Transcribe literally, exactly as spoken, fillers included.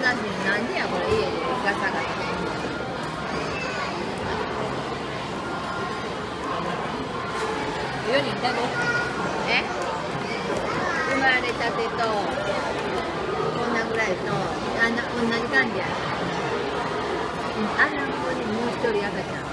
しい。なんでやこれ家でガサガサ。よにんだべ。え？生まれたてとこんなぐらいとあんな同じ感じや。あんな子にもう一人赤ちゃん。